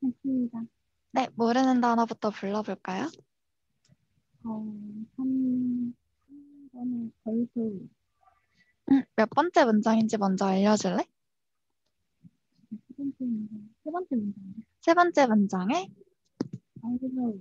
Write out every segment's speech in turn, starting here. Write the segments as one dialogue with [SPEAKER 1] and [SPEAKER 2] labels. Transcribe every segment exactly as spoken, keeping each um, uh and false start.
[SPEAKER 1] 했습니다.
[SPEAKER 2] 네, 모르는 단어부터 불러볼까요?
[SPEAKER 1] 어, 한, 한 번에 걸수
[SPEAKER 2] 음, 몇 번째 문장인지 먼저 알려줄래?
[SPEAKER 1] 세 번째 문장, 세 번째 문장.
[SPEAKER 2] 세 번째 문장에
[SPEAKER 1] although,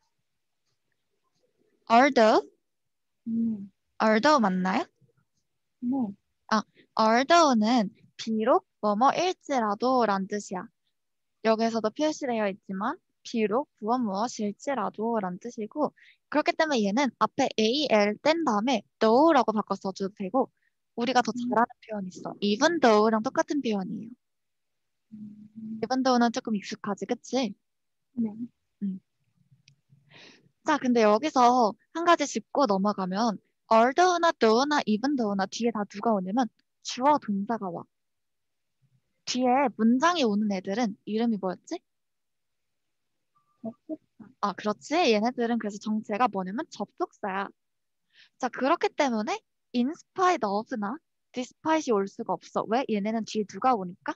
[SPEAKER 2] although,
[SPEAKER 1] 네,
[SPEAKER 2] although 맞나요?
[SPEAKER 1] 네,
[SPEAKER 2] 아, although는 비록 뭐뭐일지라도 란 뜻이야. 여기서도 표시되어 있지만 비록 무엇 무엇일지라도 란 뜻이고 그렇기 때문에 얘는 앞에 al 뗀 다음에 though라고 바꿔 써줘도 되고 우리가 더
[SPEAKER 1] 음,
[SPEAKER 2] 잘하는 표현이 있어. even though랑 똑같은 표현이에요.
[SPEAKER 1] 음,
[SPEAKER 2] even though는 조금 익숙하지, 그치?
[SPEAKER 1] 네,
[SPEAKER 2] 음. 자, 근데 여기서 한 가지 짚고 넘어가면 although나 though나 even though나 뒤에 다 누가 오냐면 주어 동사가 와. 뒤에 문장이 오는 애들은 이름이 뭐였지?
[SPEAKER 1] 접속사,
[SPEAKER 2] 아, 그렇지. 얘네들은 그래서 정체가 뭐냐면 접속사야. 자, 그렇기 때문에 in spite of나 despite이 올 수가 없어. 왜? 얘네는 뒤에 누가 오니까?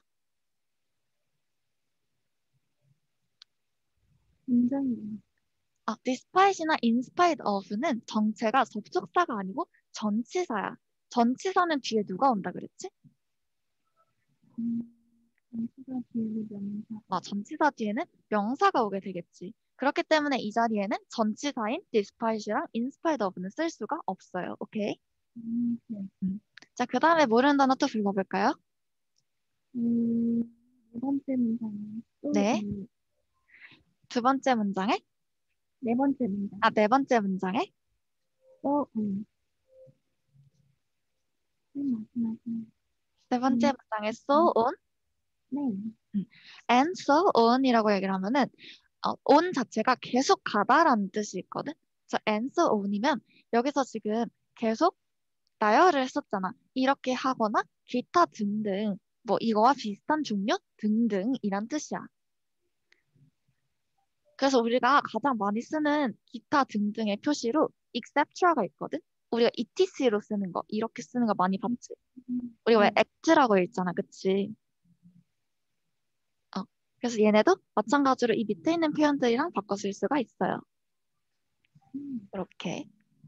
[SPEAKER 1] 굉장히,
[SPEAKER 2] 아, despite이나 in spite of는 정체가 접속사가 아니고 전치사야. 전치사는 뒤에 누가 온다 그랬지?
[SPEAKER 1] 음, 전치사 뒤에는 명사,
[SPEAKER 2] 아, 전치사 뒤에는 명사가 오게 되겠지. 그렇기 때문에 이 자리에는 전치사인 despite이랑 in spite of는 쓸 수가 없어요. 오케이?
[SPEAKER 1] 음, 네,
[SPEAKER 2] 음. 자, 그 다음에 모르는 단어 또 불러볼까요?
[SPEAKER 1] 음, 네 번째 문장에 또,
[SPEAKER 2] 네.
[SPEAKER 1] 음,
[SPEAKER 2] 두 번째 문장에,
[SPEAKER 1] 네 번째 문장,
[SPEAKER 2] 아, 네 번째 문장에,
[SPEAKER 1] 또, 음, 맨 마지막에,
[SPEAKER 2] 네 번째
[SPEAKER 1] 음,
[SPEAKER 2] 문장에 so on,
[SPEAKER 1] 네,
[SPEAKER 2] 음, and so on이라고 얘기를 하면은 어, on 자체가 계속 가다라는 뜻이 있거든. 그래서 and so on이면 여기서 지금 계속 나열을 했었잖아. 이렇게 하거나 기타 등등 뭐 이거와 비슷한 종류 등등이란 뜻이야. 그래서 우리가 가장 많이 쓰는 기타 등등의 표시로 etcetera가 있거든. 우리가 etc로 쓰는 거 이렇게 쓰는 거 많이 봤지.
[SPEAKER 1] 음,
[SPEAKER 2] 우리가 왜
[SPEAKER 1] 네,
[SPEAKER 2] act라고 읽잖아, 그치? 어. 그래서 얘네도 마찬가지로 이 밑에 있는 표현들이랑 바꿔 쓸 수가 있어요.
[SPEAKER 1] 음,
[SPEAKER 2] 이렇게.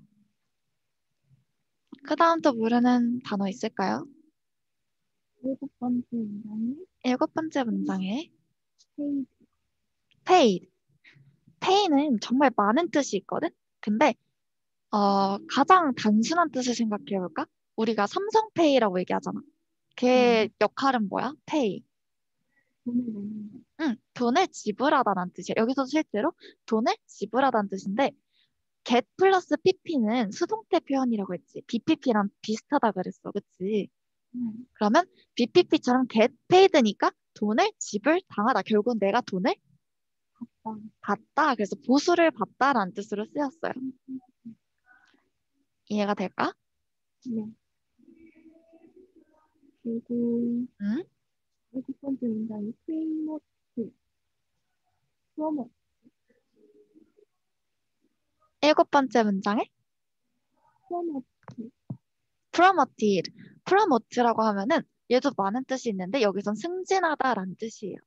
[SPEAKER 2] 그 다음 또 모르는 단어 있을까요?
[SPEAKER 1] 일곱 번째 문장에,
[SPEAKER 2] 일곱 번째 문장에
[SPEAKER 1] 페이지,
[SPEAKER 2] paid. pay는 정말 많은 뜻이 있거든? 근데 어, 가장 단순한 뜻을 생각해 볼까? 우리가 삼성페이라고 얘기하잖아. 걔
[SPEAKER 1] 네,
[SPEAKER 2] 역할은 뭐야? pay.
[SPEAKER 1] 돈을 내는 거.
[SPEAKER 2] 응, 돈을 지불하다는 뜻이야. 여기서 실제로 돈을 지불하다는 뜻인데 get 플러스 pp는 수동태 표현이라고 했지. bpp랑 비슷하다 그랬어. 그치?
[SPEAKER 1] 네,
[SPEAKER 2] 그러면 bpp처럼 get paid니까 돈을 지불 당하다. 결국은 내가 돈을
[SPEAKER 1] 받다.
[SPEAKER 2] 받다. 그래서 보수를 받다라는 뜻으로 쓰였어요.
[SPEAKER 1] 음,
[SPEAKER 2] 이해가 될까?
[SPEAKER 1] 네. 그리고
[SPEAKER 2] 응?
[SPEAKER 1] 일곱 번째 문장이 프로모트, 프로모,
[SPEAKER 2] 일곱 번째 문장에
[SPEAKER 1] 프로모트,
[SPEAKER 2] promoted. promote라고 하면은 얘도 많은 뜻이 있는데 여기선 승진하다라는 뜻이에요.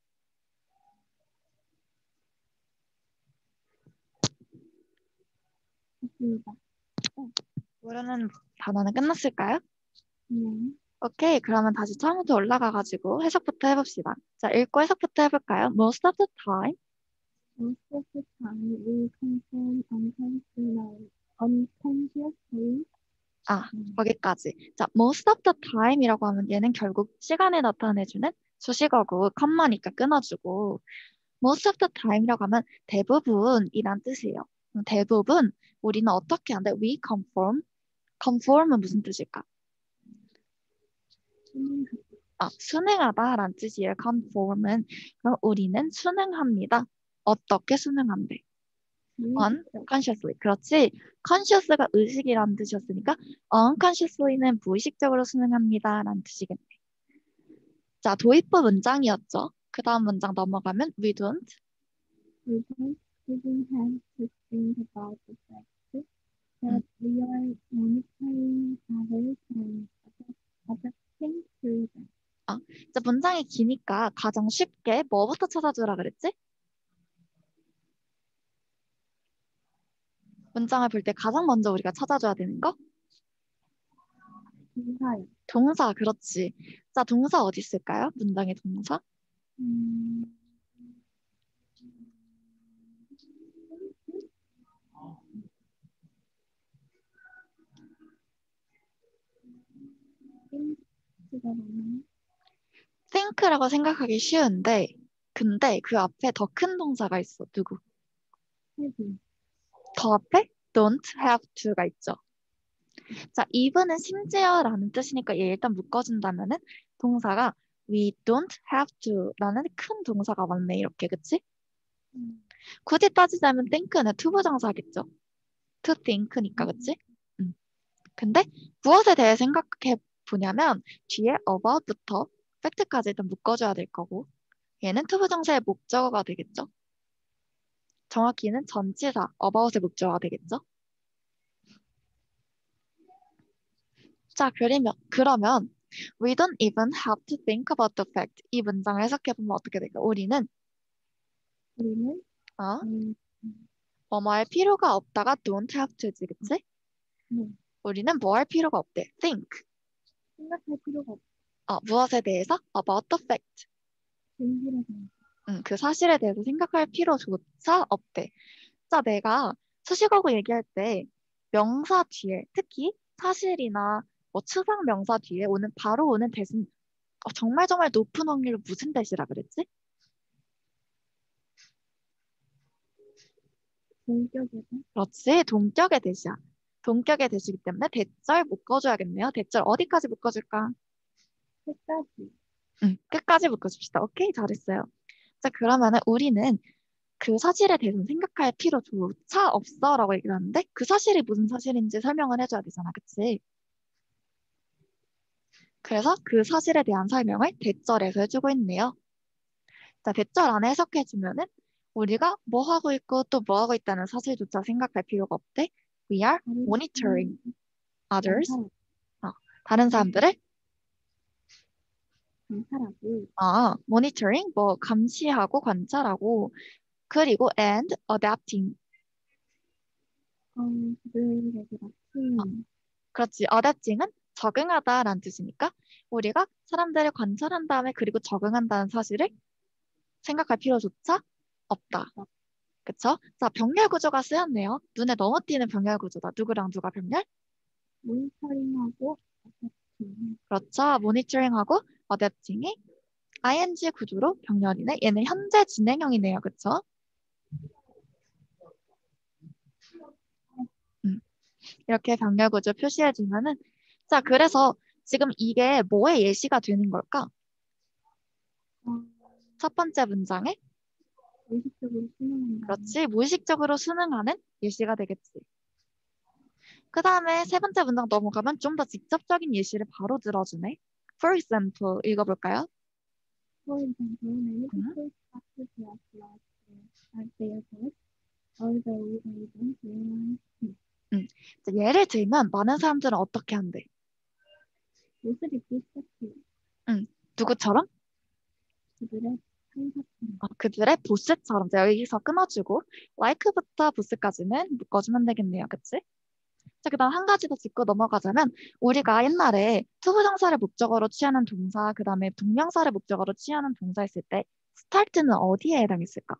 [SPEAKER 1] 했습니다.
[SPEAKER 2] 응. 모르는 단어는 끝났을까요?
[SPEAKER 1] 네.
[SPEAKER 2] 오케이. 그러면 다시 처음부터 올라가가지고 해석부터 해봅시다. 자, 읽고 해석부터 해볼까요? Most of the time.
[SPEAKER 1] Most of the time we consume unconsciously, unconsciously.
[SPEAKER 2] 아,
[SPEAKER 1] 음,
[SPEAKER 2] 거기까지. 자, most of the time이라고 하면 얘는 결국 시간을 나타내주는 수식어고 컴마니까 끊어주고 most of the time이라고 하면 대부분이란 뜻이에요. 그럼 대부분 우리는 어떻게 하는데 we conform. conform은 무슨 뜻일까?
[SPEAKER 1] 음,
[SPEAKER 2] 아, 순응하다라는 뜻이에요. conform은. 그럼 우리는 순응합니다. 어떻게 순응한대?
[SPEAKER 1] 무의식적,
[SPEAKER 2] unconsciously. 그렇지. conscious가 의식이라는 뜻이었으니까 unconsciously는 무의식적으로 순응합니다. 라는 뜻이겠네. 자, 도입부 문장이었죠. 그 다음 문장 넘어가면 we don't.
[SPEAKER 1] we don't even have to think about the fact
[SPEAKER 2] 음,
[SPEAKER 1] that we are monitoring others and adapting to them.
[SPEAKER 2] 아, 이제 문장이 기니까 가장 쉽게 뭐부터 찾아주라 그랬지? 문장을 볼 때 가장 먼저 우리가 찾아줘야 되는 거?
[SPEAKER 1] 동사요.
[SPEAKER 2] 동사, 그렇지. 자, 동사 어디 있을까요? 문장의 동사?
[SPEAKER 1] 음, 힌트가 많아요.
[SPEAKER 2] think라고 생각하기 쉬운데, 근데 그 앞에 더 큰 동사가 있어. 누구?
[SPEAKER 1] 헤비.
[SPEAKER 2] 더 앞에 don't have to가 있죠. 자, even은 심지어라는 뜻이니까 얘 일단 묶어준다면은 동사가 we don't have to라는 큰 동사가 맞네. 이렇게, 그치?
[SPEAKER 1] 음,
[SPEAKER 2] 굳이 따지자면 think는 투부정사겠죠. to think니까, 그치? 음. 근데 무엇에 대해 생각해 보냐면 뒤에 about부터 fact까지 일단 묶어줘야 될 거고 얘는 투부정사의 목적어가 되겠죠. 정확히는 전치사 about의 목적어가 되겠죠. 자, 그러면 그러면 we don't even have to think about the fact. 이 문장을 해석해 보면 어떻게 될까? 우리는
[SPEAKER 1] 우리는
[SPEAKER 2] 어?
[SPEAKER 1] 음,
[SPEAKER 2] 뭐뭐 할 필요가 없다가 don't have to지, 그치?
[SPEAKER 1] 네,
[SPEAKER 2] 우리는 뭐 할 필요가 없대. think.
[SPEAKER 1] 생각할 필요가 없어.
[SPEAKER 2] 어, 무엇에 대해서? about the fact.
[SPEAKER 1] 진실에 대해.
[SPEAKER 2] 음, 그 사실에 대해서 생각할 필요조차 없대. 자, 내가 수식어구 얘기할 때 명사 뒤에 특히 사실이나 뭐 추상 명사 뒤에 오는 바로 오는 대신 어, 정말 정말 높은 확률로 무슨 대시라 그랬지?
[SPEAKER 1] 본격에서
[SPEAKER 2] 그렇지, 동격의 대시야. 동격의 대시기 때문에 대절 묶어줘야겠네요. 대절 어디까지 묶어줄까?
[SPEAKER 1] 끝까지.
[SPEAKER 2] 응, 끝까지 묶어줍시다. 오케이, 잘했어요. 자, 그러면은 우리는 그 사실에 대해서 생각할 필요조차 없어라고 얘기를 하는데 그 사실이 무슨 사실인지 설명을 해줘야 되잖아, 그치? 그래서 그 사실에 대한 설명을 대절에서 해주고 있네요. 자, 대절 안에 해석해주면은 우리가 뭐 하고 있고 또 뭐 하고 있다는 사실조차 생각할 필요가 없대. We are
[SPEAKER 1] 다른
[SPEAKER 2] monitoring others.
[SPEAKER 1] 관찰,
[SPEAKER 2] 어, 다른 사람들을
[SPEAKER 1] 관찰하고,
[SPEAKER 2] 아, monitoring 뭐 감시하고 관찰하고 그리고 and adapting.
[SPEAKER 1] 어, 그들에게
[SPEAKER 2] 어,
[SPEAKER 1] 맞춤,
[SPEAKER 2] 그렇지. adapting은 적응하다라는 뜻이니까 우리가 사람들을 관찰한 다음에 그리고 적응한다는 사실을 생각할 필요조차 없다. 그쵸? 자, 병렬 구조가 쓰였네요. 눈에 너무 띄는 병렬 구조다. 누구랑 누가 병렬?
[SPEAKER 1] 모니터링하고, 어택팅.
[SPEAKER 2] 그렇죠. 모니터링하고 어댑팅이 아이엔지 구조로 병렬이네. 얘는 현재 진행형이네요. 그쵸? 음, 이렇게 병렬 구조 표시해주면은 자, 그래서 지금 이게 뭐의 예시가 되는 걸까?
[SPEAKER 1] 어,
[SPEAKER 2] 첫 번째 문장에
[SPEAKER 1] 의식적으로 수능한다는
[SPEAKER 2] 그렇지. 무의식적으로 수능하는 예시가 되겠지. 그 다음에 세 번째 문장 넘어가면 좀 더 직접적인 예시를 바로 들어주네. For example, 읽어볼까요?
[SPEAKER 1] For example, many
[SPEAKER 2] 음,
[SPEAKER 1] people start to feel lost at their work, although they don't realize it.
[SPEAKER 2] 음. 자, 예를 들면 많은 사람들은 어떻게 한대?
[SPEAKER 1] 옷을 입기 시작해요.
[SPEAKER 2] 음, 누구처럼?
[SPEAKER 1] 그들의 상사처럼.
[SPEAKER 2] 어, 그들의 보스처럼. 자, 여기서 끊어주고 like부터 보스까지는 묶어주면 되겠네요. 그치? 자, 그다음 한 가지 더 짚고 넘어가자면 우리가 옛날에 투부정사를 목적어로 취하는 동사, 그다음에 동명사를 목적어로 취하는 동사 했을 때 start는 어디에 해당했을까?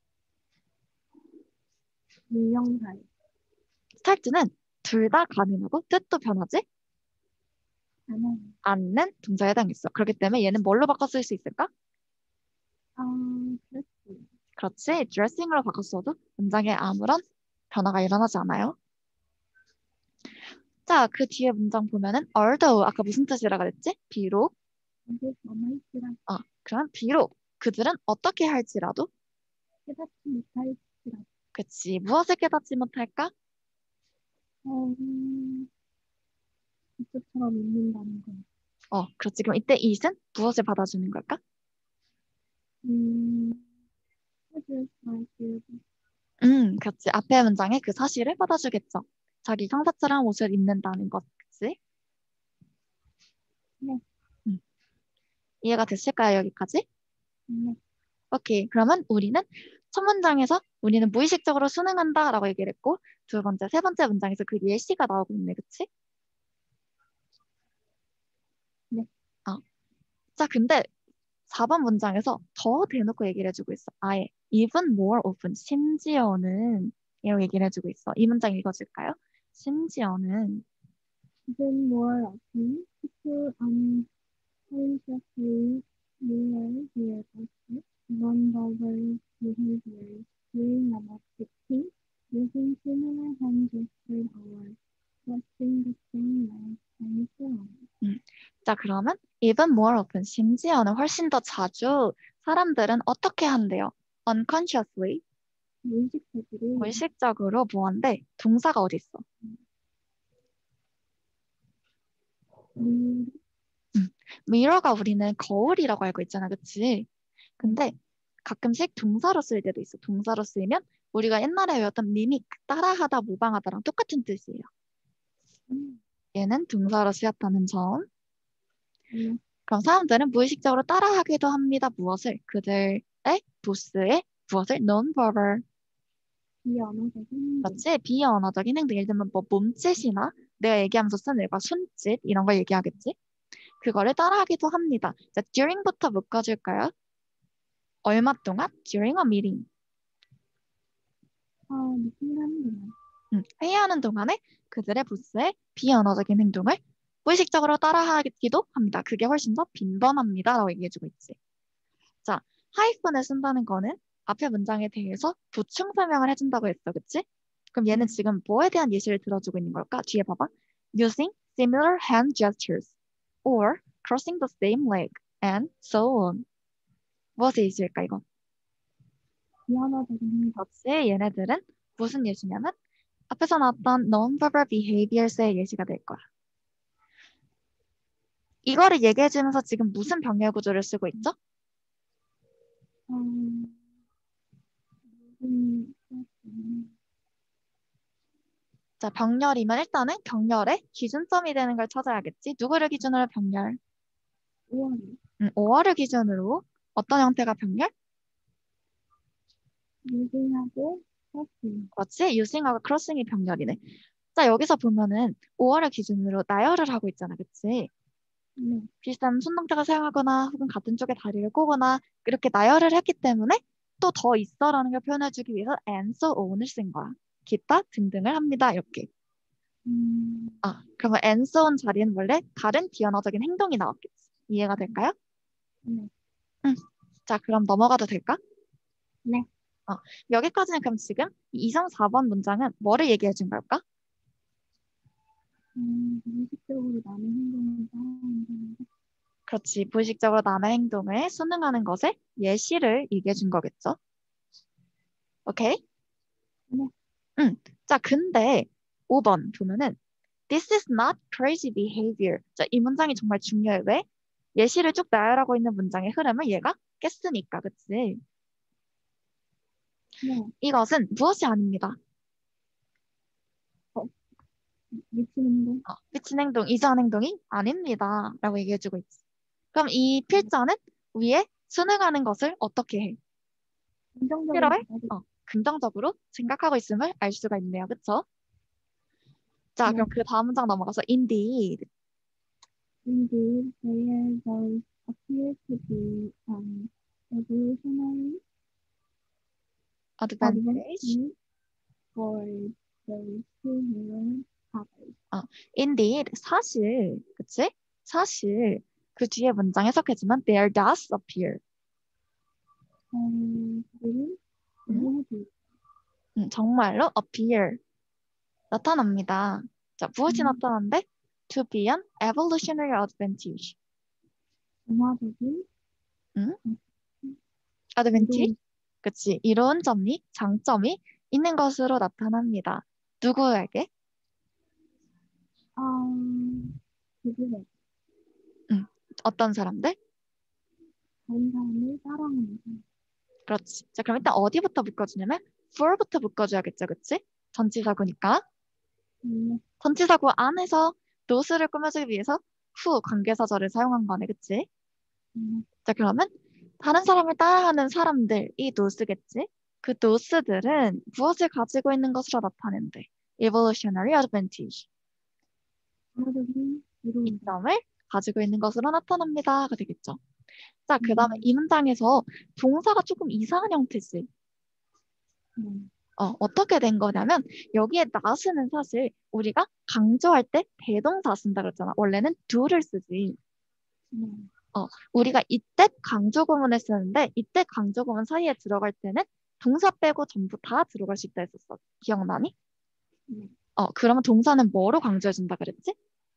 [SPEAKER 1] 유형사요.
[SPEAKER 2] start는 둘 다 가능하고 뜻도 변하지
[SPEAKER 1] 않아요.
[SPEAKER 2] 않는 동사에 해당했어. 그렇기 때문에 얘는 뭘로 바꿔 쓸 수 있을까?
[SPEAKER 1] 아, 그렇지.
[SPEAKER 2] 그렇지. dressing으로 바꿨어도 문장에 아무런 변화가 일어나지 않아요. 자, 그 뒤에 문장 보면은 although 아까 무슨 뜻이라 그랬지? 비록
[SPEAKER 1] 이게 남아있으라
[SPEAKER 2] 어, 그럼 비록 그들은 어떻게 할지라도
[SPEAKER 1] 깨닫지 못할지라.
[SPEAKER 2] 그치. 무엇을 깨닫지 못할까?
[SPEAKER 1] 어, 이쪽처럼 믿는다는 거.
[SPEAKER 2] 어, 그렇지. 그럼 이때 it은 무엇을 받아주는 걸까?
[SPEAKER 1] 음, 해줄 사실.
[SPEAKER 2] 음, 그렇지. 앞에 문장에 그 사실을 받아주겠죠. 자기 상사처럼 옷을 입는다는 것, 그치?
[SPEAKER 1] 네,
[SPEAKER 2] 음, 이해가 됐을까요, 여기까지?
[SPEAKER 1] 네.
[SPEAKER 2] 오케이. 그러면 우리는 첫 문장에서 우리는 무의식적으로 수능한다라고 얘기를 했고 두 번째, 세 번째 문장에서 그 예시가 나오고 있네, 그치?
[SPEAKER 1] 네.
[SPEAKER 2] 어. 자, 근데 사 번 문장에서 더 대놓고 얘기를 해주고 있어. 아예 even more often, 심지어는 이렇게 얘기를 해주고 있어. 이 문장 읽어줄까요? 심지어는
[SPEAKER 1] Even more often, people unconsciously mirror their past non-verbal behaviors during an activity, using similar hand gestures or crossing the same leg, and so on.
[SPEAKER 2] 음. 자, 그러면 even more often, 심지어는 훨씬 더 자주 사람들은 어떻게 한대요? unconsciously,
[SPEAKER 1] 무의식적으로
[SPEAKER 2] 무의식적으로 뭐 한대? 동사가 어디 있어?
[SPEAKER 1] 미,
[SPEAKER 2] 음. mirror가 우리는 거울이라고 알고 있잖아, 그치? 근데 가끔씩 동사로 쓸 때도 있어. 동사로 쓰이면 우리가 옛날에 외웠던 미믹, 따라하다, 모방하다랑 똑같은 뜻이에요.
[SPEAKER 1] 음,
[SPEAKER 2] 얘는 동사로 쓰였다는 점.
[SPEAKER 1] 네,
[SPEAKER 2] 그럼 사람들은 무의식적으로 따라하기도 합니다. 무엇을? 그들의 보스의 무엇을? non-verbal.
[SPEAKER 1] 비언어적인 행동.
[SPEAKER 2] 그렇지? 비언어적인 행동. 예를 들면 뭐 몸짓이나 내가 얘기하면서 쓰는 일과 손짓 이런 걸 얘기하겠지? 그거를 따라하기도 합니다. 자, during부터 묶어줄까요? 얼마 동안? during a meeting.
[SPEAKER 1] 아, 미팅하는 동안.
[SPEAKER 2] 음, 회의하는 동안에 그들의 보스의 비언어적인 행동을 무의식적으로 따라하기도 합니다. 그게 훨씬 더 빈번합니다. 라고 얘기해주고 있지. 자, 하이픈을 쓴다는 거는 앞에 문장에 대해서 보충 설명을 해준다고 했어. 그치? 그럼 얘는
[SPEAKER 1] 네.
[SPEAKER 2] 지금 뭐에 대한 예시를 들어주고 있는 걸까? 뒤에 봐봐. Using similar hand gestures or crossing the same leg and so on. 무엇의 예시일까, 이건?
[SPEAKER 1] 비언어적인 행동.
[SPEAKER 2] 그렇지. 얘네들은 무슨 예시냐면 앞에서 나왔던 non-verbal behaviors의 예시가 될 거야. 이거를 얘기해주면서 지금 무슨 병렬 구조를 쓰고 있죠?
[SPEAKER 1] 어, 무슨, 음,
[SPEAKER 2] 자, 병렬이면 일단은 병렬의 기준점이 되는 걸 찾아야겠지. 누구를 기준으로 병렬?
[SPEAKER 1] 오월,
[SPEAKER 2] 음, 오월을 기준으로 어떤 형태가 병렬?
[SPEAKER 1] 유진하고 서핑.
[SPEAKER 2] 그렇지. 유싱하고 크로싱이 병렬이네. 자, 여기서 보면은 오월을 기준으로 나열을 하고 있잖아. 그치?
[SPEAKER 1] 네.
[SPEAKER 2] 비슷한 손동작을 사용하거나 혹은 같은 쪽에 다리를 꼬거나 이렇게 나열을 했기 때문에 또 더 있어라는 걸 표현해주기 위해서 and so on을 쓴 거야. 기타 등등을 합니다. 이렇게.
[SPEAKER 1] 음,
[SPEAKER 2] 아, 그러면 and so on 자리는 원래 다른 비언어적인 행동이 나왔겠지. 이해가 될까요?
[SPEAKER 1] 네.
[SPEAKER 2] 응. 자, 그럼 넘어가도 될까?
[SPEAKER 1] 네.
[SPEAKER 2] 어, 여기까지는 그럼 지금 이, 삼, 사 번 문장은 뭐를 얘기해 준 걸까?
[SPEAKER 1] 음, 무의식적으로 남의 행동을 따라한다는 것.
[SPEAKER 2] 그렇지. 무의식적으로 남의 행동을 순응하는 것에 예시를 얘기해 준 거겠죠? 오케이?
[SPEAKER 1] 네.
[SPEAKER 2] 응. 자, 근데 오 번 보면은 This is not crazy behavior. 자, 이 문장이 정말 중요해. 왜? 예시를 쭉 나열하고 있는 문장의 흐름을 얘가 깼으니까, 그치?
[SPEAKER 1] 네.
[SPEAKER 2] 이것은 무엇이 아닙니다.
[SPEAKER 1] 어, 미친 행동.
[SPEAKER 2] 어, 미친 행동, 이상한 행동이 아닙니다. 라고 얘기해주고 있지. 그럼 이 필자는 위에 순응하는 것을 어떻게 해?
[SPEAKER 1] 긍정적으로
[SPEAKER 2] 싫어해?
[SPEAKER 1] 받아들이.
[SPEAKER 2] 어, 긍정적으로 생각하고 있음을 알 수가 있네요. 그쵸? 자,
[SPEAKER 1] 네.
[SPEAKER 2] 그럼 그 다음 문장 넘어가서 indeed,
[SPEAKER 1] Indeed, there does appear to be an evolutionary
[SPEAKER 2] advantage.
[SPEAKER 1] advantage for those who mirror others.
[SPEAKER 2] 어, indeed, 사실, 그치? 사실 그 뒤에 문장 해석해주면 there does appear.
[SPEAKER 1] 음, 그들은
[SPEAKER 2] 음?
[SPEAKER 1] 이해하지.
[SPEAKER 2] 음, 정말로 appear, 나타납니다. 자, 무엇이
[SPEAKER 1] 음,
[SPEAKER 2] 나타난대? To be an evolutionary advantage.
[SPEAKER 1] 문화적인
[SPEAKER 2] 음?
[SPEAKER 1] 음,
[SPEAKER 2] advantage?
[SPEAKER 1] 이로운
[SPEAKER 2] 그치? 이로운 점이, 장점이 있는 것으로 나타납니다. 누구에게?
[SPEAKER 1] 아, 그들의
[SPEAKER 2] 음, 어떤 사람들?
[SPEAKER 1] 다른 사람을 따라하는 사람.
[SPEAKER 2] 그렇지. 자, 그럼 일단 어디부터 묶어주냐면 for부터 묶어줘야겠죠, 그치? 전치사구니까.
[SPEAKER 1] 음,
[SPEAKER 2] 전치사구 안에서 노스를 꾸며주기 위해서 후 관계사절을 사용한 거네, 그치?
[SPEAKER 1] 음,
[SPEAKER 2] 자, 그러면 다른 사람을 따라하는 사람들이 노스겠지? 그 those들은 무엇을 가지고 있는 것으로 나타낸대? evolutionary advantage.
[SPEAKER 1] 문화적인 이로운다.
[SPEAKER 2] 이점을 가지고 있는 것으로 나타납니다가 되겠죠. 자, 그 다음에
[SPEAKER 1] 음,
[SPEAKER 2] 이 문장에서 동사가 조금 이상한 형태지.
[SPEAKER 1] 네.
[SPEAKER 2] 어, 어떻게 된 거냐면 여기에 not은 사실 우리가 강조할 때 대동사 쓴다 그랬잖아. 원래는 do를 쓰지.
[SPEAKER 1] 네.
[SPEAKER 2] 어, 우리가 이때 강조 구문을 쓰는데 이때 강조 구문 사이에 들어갈 때는 동사 빼고 전부 다 들어갈 수 있다 했었어. 기억나니?
[SPEAKER 1] 네.
[SPEAKER 2] 어, 그러면 동사는 뭐로 강조해준다 그랬지?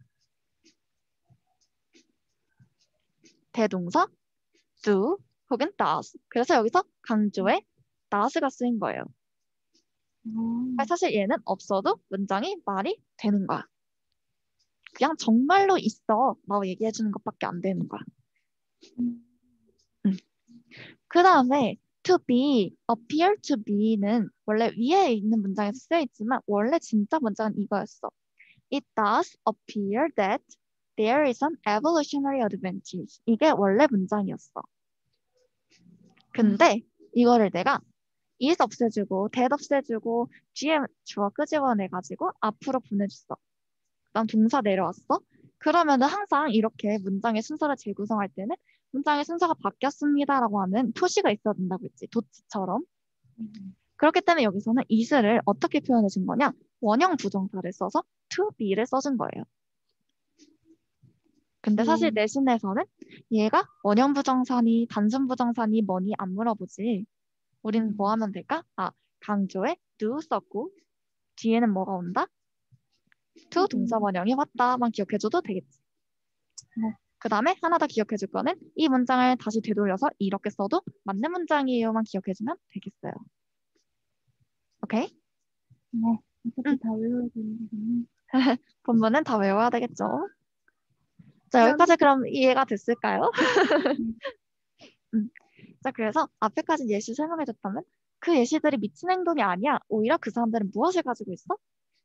[SPEAKER 2] 대동사 do 혹은 does. 그래서 여기서 강조에 does가 쓰인 거예요.
[SPEAKER 1] 아,
[SPEAKER 2] 사실 얘는 없어도 문장이 말이 되는 거야. 그냥 정말로 있어 라고 얘기해주는 것밖에 안 되는 거야.
[SPEAKER 1] 음,
[SPEAKER 2] 음. 그 다음에 to be, appear to be는 원래 위에 있는 문장에서 쓰여있지만 원래 진짜 문장은 이거였어. It does appear that there is an evolutionary advantage. 이게 원래 문장이었어. 근데 이거를 내가 is 없애주고 that 없애주고 뒤에 주어 끄집어내가지고 앞으로 보내줬어. 그다음 동사 내려왔어. 그러면은 항상 이렇게 문장의 순서를 재구성할 때는 문장의 순서가 바뀌었습니다라고 하는 표시가 있어야 된다고 했지. 도치처럼.
[SPEAKER 1] 음,
[SPEAKER 2] 그렇기 때문에 여기서는 is를 어떻게 표현해 준 거냐? 원형 부정사를 써서 to be를 써준 거예요. 근데 사실
[SPEAKER 1] 음,
[SPEAKER 2] 내신에서는 얘가 원형 부정사니 단순 부정사니 뭐니 안 물어보지. 우린 뭐
[SPEAKER 1] 음,
[SPEAKER 2] 하면 될까? 아, 강조에 do 썼고 뒤에는 뭐가 온다? to 동사
[SPEAKER 1] 음,
[SPEAKER 2] 원형이 왔다만 기억해줘도 되겠지.
[SPEAKER 1] 네.
[SPEAKER 2] 그 다음에 하나 더 기억해줄 거는 이 문장을 다시 되돌려서 이렇게 써도 맞는 문장이에요만 기억해주면 되겠어요. 오케이?
[SPEAKER 1] 네. 어차피
[SPEAKER 2] 응.
[SPEAKER 1] 다 외워야 되는 거군요.
[SPEAKER 2] 본문은 다 외워야 되겠죠. 자,
[SPEAKER 1] 그럼,
[SPEAKER 2] 여기까지 그럼 이해가 됐을까요?
[SPEAKER 1] 음,
[SPEAKER 2] 음. 자, 그래서 앞에까지 예시 설명해줬다면 그 예시들이 미친 행동이 아니야. 오히려 그 사람들은 무엇을 가지고 있어?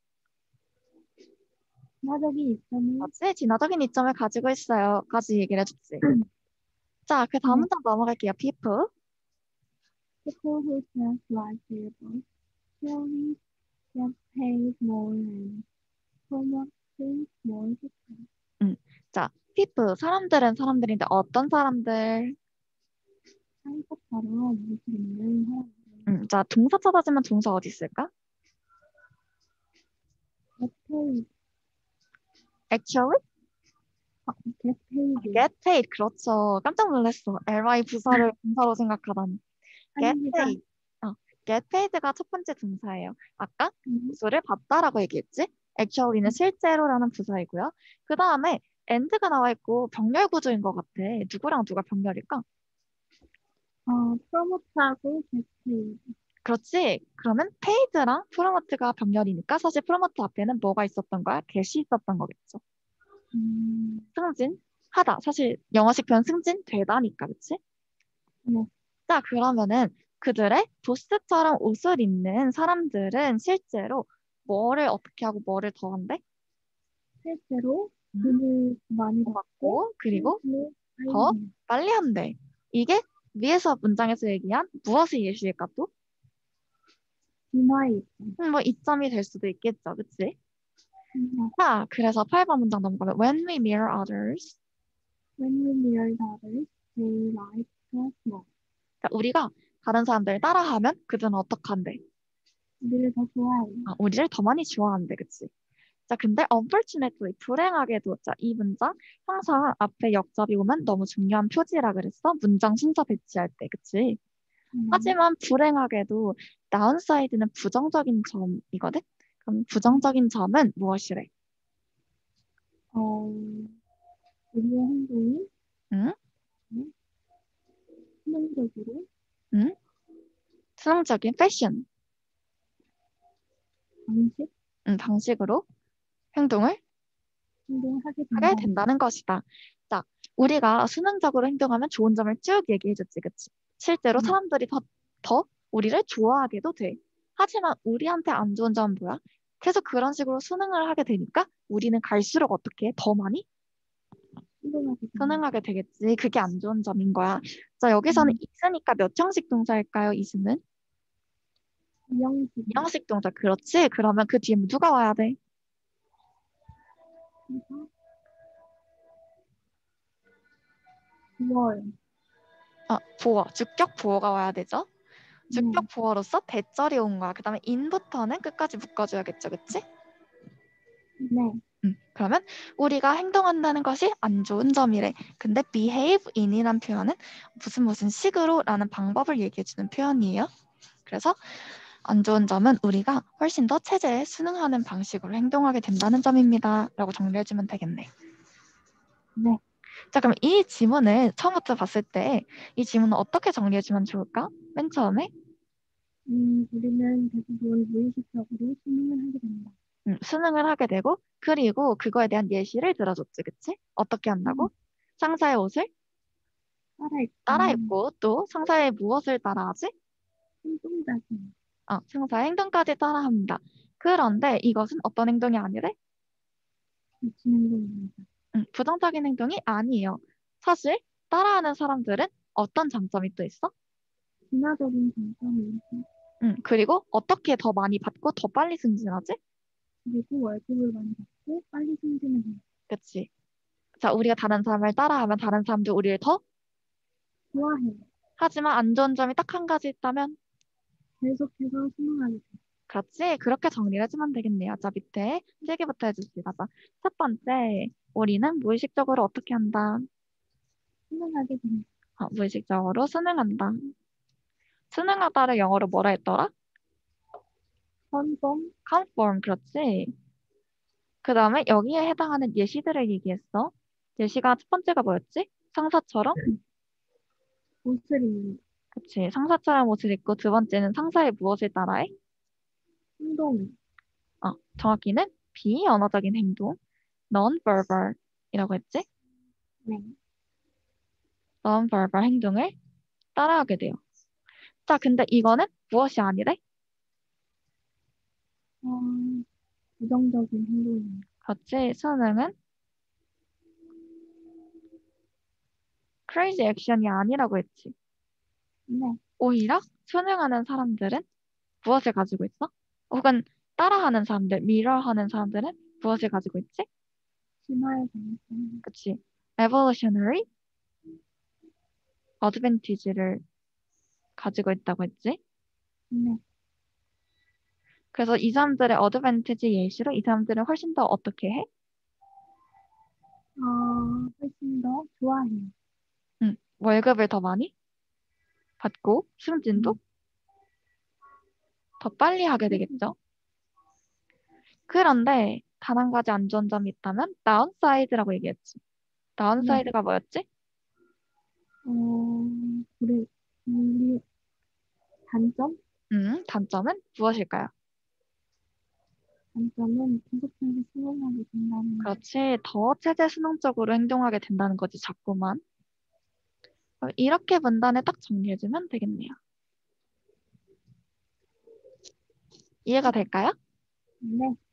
[SPEAKER 1] 문화적인 이점을,
[SPEAKER 2] 맞지? 진화적인 이점을 가지고 있어요. 까지 얘기를 해줬지. 자, 그 다음
[SPEAKER 1] 네.
[SPEAKER 2] 문장 넘어갈게요. people.
[SPEAKER 1] People who dress like their boss surely get paid more and promoted more success.
[SPEAKER 2] 음. 자, people. 사람들은 사람들인데 어떤 사람들?
[SPEAKER 1] 한국처럼 무엇을 입는 사람들.
[SPEAKER 2] 음, 자, 동사 찾아주면 동사 어디 있을까?
[SPEAKER 1] get paid,
[SPEAKER 2] actually?
[SPEAKER 1] 아, get paid.
[SPEAKER 2] get paid. 그렇죠. 깜짝 놀랐어. ly 부사를 동사로 생각하다니. get
[SPEAKER 1] 아닙니다.
[SPEAKER 2] paid. 어, get paid가 첫 번째 동사예요. 아까
[SPEAKER 1] 음,
[SPEAKER 2] 부수를 받다라고 얘기했지? actually는 실제로라는 부사이고요. 그 다음에 and가 나와 있고 병렬 구조인 것 같아. 누구랑 누가 병렬일까?
[SPEAKER 1] 어, 프로모트하고 get paid.
[SPEAKER 2] 그렇지. 그러면 paid랑 promote가 병렬이니까 사실 promote 앞에는 뭐가 있었던 거야? get이 있었던 거겠죠.
[SPEAKER 1] 음,
[SPEAKER 2] 승진? 하다. 사실 영어식 표현 승진? 되다니까, 그치?
[SPEAKER 1] 네.
[SPEAKER 2] 자, 그러면은 그들의 보스처럼 옷을 입는 사람들은 실제로 뭐를 어떻게 하고 뭐를 더 한대?
[SPEAKER 1] 실제로
[SPEAKER 2] 음?
[SPEAKER 1] 돈을 많이
[SPEAKER 2] 더
[SPEAKER 1] 받고
[SPEAKER 2] 받고 그리고
[SPEAKER 1] 승진을
[SPEAKER 2] 더
[SPEAKER 1] 빨리 해요.
[SPEAKER 2] 빨리 한대. 이게 위에서 문장에서 얘기한 무엇의 예시일까 또?
[SPEAKER 1] 진화의 입장.
[SPEAKER 2] 음, 뭐 이점이 될 수도 있겠죠, 그치?
[SPEAKER 1] 음,
[SPEAKER 2] 자, 그래서 팔 번 문장 넘어가면 when we mirror others.
[SPEAKER 1] when we mirror others, they like us more.
[SPEAKER 2] 자, 우리가 다른 사람들 따라하면 그들은 어떻게 한대?
[SPEAKER 1] 우리를 더 좋아해요.
[SPEAKER 2] 아, 우리를 더 많이 좋아한대, 그치? 자, 근데 unfortunately, 불행하게도 자, 이 문장 항상 앞에 역접이 오면 너무 중요한 표지라 그랬어. 문장 순서 배치할 때, 그치?
[SPEAKER 1] 음,
[SPEAKER 2] 하지만 불행하게도 다운사이드는 부정적인 점이거든? 그럼 부정적인 점은 무엇이래?
[SPEAKER 1] 어, 우리의 행동이
[SPEAKER 2] 응?
[SPEAKER 1] 음, 수능적으로
[SPEAKER 2] 응? 수능적인 패션,
[SPEAKER 1] 방식,
[SPEAKER 2] 응, 방식으로 행동을
[SPEAKER 1] 행동을 하게
[SPEAKER 2] 하게
[SPEAKER 1] 된다는 거.
[SPEAKER 2] 된다는 것이다. 자, 우리가 수능적으로 행동하면 좋은 점을 쭉 얘기해줬지, 그치? 실제로
[SPEAKER 1] 네.
[SPEAKER 2] 사람들이 더, 더 우리를 좋아하게도 돼. 하지만 우리한테 안 좋은 점은 뭐야? 계속 그런 식으로 수능을 하게 되니까 우리는 갈수록 어떻게 해? 더 많이
[SPEAKER 1] 행동하게 된다.
[SPEAKER 2] 수능하게 되겠지. 그게 안 좋은 점인 거야. 자, 여기서는
[SPEAKER 1] 음,
[SPEAKER 2] 있으니까 몇 형식 동사일까요, 이수는?
[SPEAKER 1] 이형식,
[SPEAKER 2] 이형식 동작 그렇지? 그러면 그 뒤에 누가 와야 돼?
[SPEAKER 1] 이사, 구월,
[SPEAKER 2] 아, 보어. 주격 보어가 와야 되죠?
[SPEAKER 1] 네,
[SPEAKER 2] 주격 보어로서 대절이 온 거야. 그 다음에 in부터는 끝까지 묶어줘야겠죠. 그치?
[SPEAKER 1] 네,
[SPEAKER 2] 음, 그러면 우리가 행동한다는 것이 안 좋은 점이래. 근데 behave in이란 표현은 무슨 무슨 식으로 라는 방법을 얘기해주는 표현이에요. 그래서 안 좋은 점은 우리가 훨씬 더 체제에 순응하는 방식으로 행동하게 된다는 점입니다. 라고 정리해주면 되겠네.
[SPEAKER 1] 네.
[SPEAKER 2] 자, 그럼 이 지문을 처음부터 봤을 때 이 지문은 어떻게 정리해주면 좋을까? 맨 처음에
[SPEAKER 1] 음, 우리는 대부분 무의식적으로 수능을 하게 된다.
[SPEAKER 2] 음, 수능을 하게 되고 그리고 그거에 대한 예시를 들어줬지. 그치? 어떻게
[SPEAKER 1] 음,
[SPEAKER 2] 한다고? 상사의 옷을 따라
[SPEAKER 1] 살아있고,
[SPEAKER 2] 입고 또 상사의 무엇을 따라하지?
[SPEAKER 1] 행동자세,
[SPEAKER 2] 어, 상사의 행동까지 따라합니다. 그런데 이것은 어떤 행동이 아니래?
[SPEAKER 1] 미친 행동입니다.
[SPEAKER 2] 음, 부정적인 행동이 아니에요. 사실 따라하는 사람들은 어떤 장점이 또 있어?
[SPEAKER 1] 진화적인 장점이 있고,
[SPEAKER 2] 음, 그리고 어떻게 더 많이 받고 더 빨리 승진하지?
[SPEAKER 1] 그리고 월급을 많이 받고 빨리 승진을 해요.
[SPEAKER 2] 그치? 자, 우리가 다른 사람을 따라하면 다른 사람도 우리를 더
[SPEAKER 1] 좋아해요.
[SPEAKER 2] 하지만 안 좋은 점이 딱 한 가지 있다면
[SPEAKER 1] 계속해서 수능하게 돼요.
[SPEAKER 2] 그렇지? 그렇게 정리를 해주면 되겠네요. 자, 밑에 세 개부터 해줍시다. 자, 첫 번째, 우리는 무의식적으로 어떻게 한다?
[SPEAKER 1] 수능하게 됩니다.
[SPEAKER 2] 어, 무의식적으로 수능한다. 수능하다를 영어로 뭐라 했더라?
[SPEAKER 1] 컨펌,
[SPEAKER 2] conform, 그렇지? 그 다음에 여기에 해당하는 예시들을 얘기했어. 예시가 첫 번째가 뭐였지? 상사처럼?
[SPEAKER 1] 옷을 입는,
[SPEAKER 2] 그치. 상사처럼 옷을 입고 두 번째는 상사의 무엇을 따라해?
[SPEAKER 1] 행동,
[SPEAKER 2] 어, 정확히는 비언어적인 행동, non-verbal이라고 했지?
[SPEAKER 1] 네.
[SPEAKER 2] non-verbal 행동을 따라하게 돼요. 자, 근데 이거는 무엇이 아니래?
[SPEAKER 1] 어, 부정적인 행동입니다.
[SPEAKER 2] 그렇지. 수능은 crazy action이 아니라고 했지.
[SPEAKER 1] 네.
[SPEAKER 2] 오히려 수능하는 사람들은 무엇을 가지고 있어? 혹은 따라하는 사람들, mirror하는 사람들은 무엇을 가지고 있지?
[SPEAKER 1] 진화의 가능성,
[SPEAKER 2] 그치. evolutionary advantage를 가지고 있다고 했지.
[SPEAKER 1] 네.
[SPEAKER 2] 그래서 이 사람들의 어드밴티지 예시로 이 사람들은 훨씬 더 어떻게 해?
[SPEAKER 1] 어, 훨씬 더 좋아해요.
[SPEAKER 2] 응, 월급을 더 많이 받고 승진도
[SPEAKER 1] 음,
[SPEAKER 2] 더 빨리 하게 되겠죠. 그런데 단 한 가지 안 좋은 점이 있다면 다운사이드라고 얘기했지.
[SPEAKER 1] 네.
[SPEAKER 2] 다운사이드가 뭐였지?
[SPEAKER 1] 어, 그래. 우리 단점?
[SPEAKER 2] 음, 단점은 무엇일까요?
[SPEAKER 1] 단점은 계속해서 수능하게 된다는 거.
[SPEAKER 2] 그렇지. 더 체제 수능적으로 행동하게 된다는 거지, 자꾸만. 어, 이렇게 문단을 딱 정리해주면 되겠네요. 이해가 될까요?
[SPEAKER 1] 네.